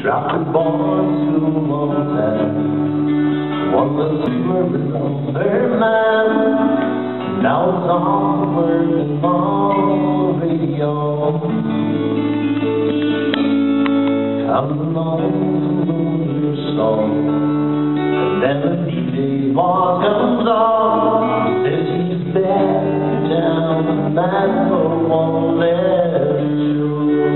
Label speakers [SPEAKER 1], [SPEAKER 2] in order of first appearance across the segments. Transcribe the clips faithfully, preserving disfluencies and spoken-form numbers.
[SPEAKER 1] Dropped the boys to one time. One little murder on their mind. Now it's on the working on the radio. Coming on to your song. And then the D J boss comes on. Says he's back down the night for one last show.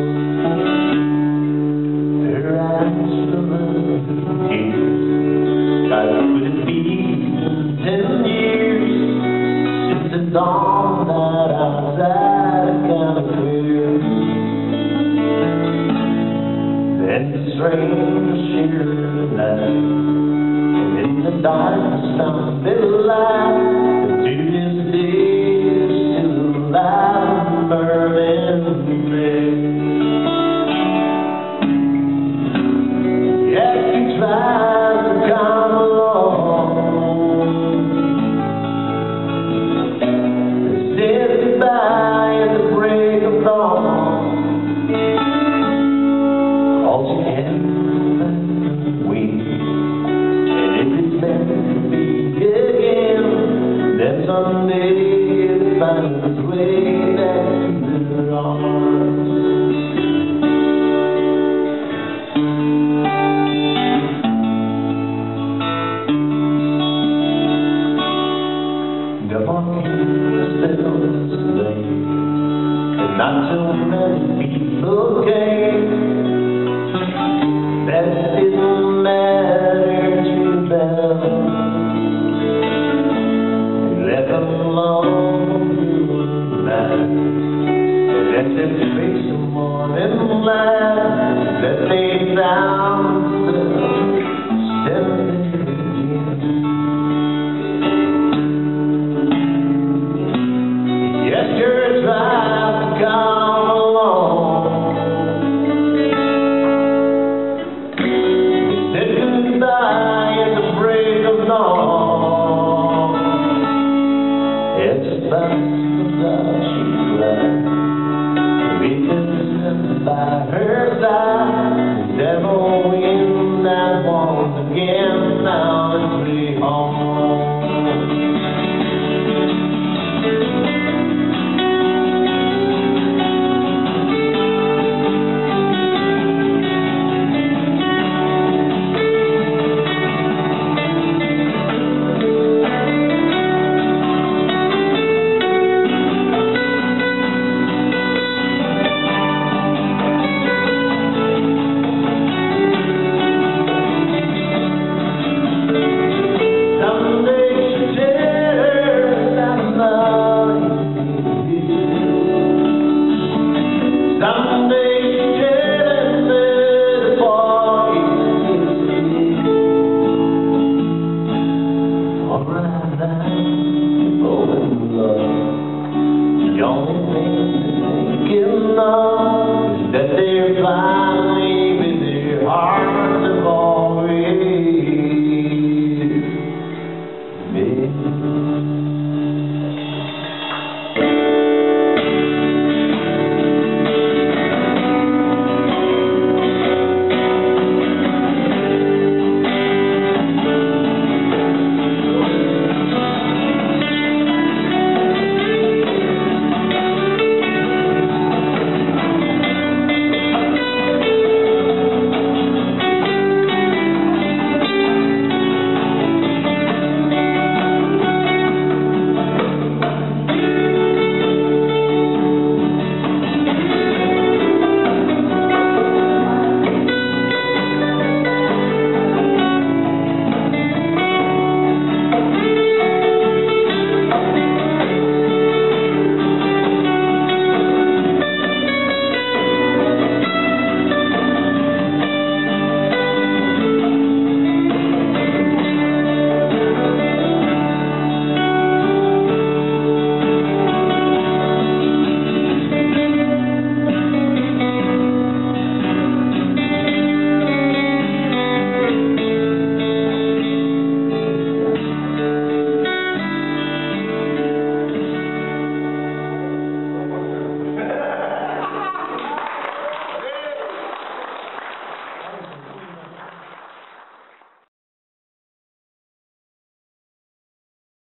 [SPEAKER 1] Could it be ten years since the dawn that outside kind of clear? Then the strange sheer night, and in the darkness found a bit of light. And to this day is still alive and burning red. Yeah, you tried to come along, said goodbye at the break of dawn. All you can wait, and if it's meant to be again, then someday it'll find its way back to their arms. And not too many people came. That didn't matter to them. They left them alone through the night. They let them face the morning light that they found themselves stepping again. Yes, you're trying to come along. We said goodbye at the break of dawn. It's about that she cried. We could stand by her side. The devil in that once again. Now it's me home. The only thing that they can know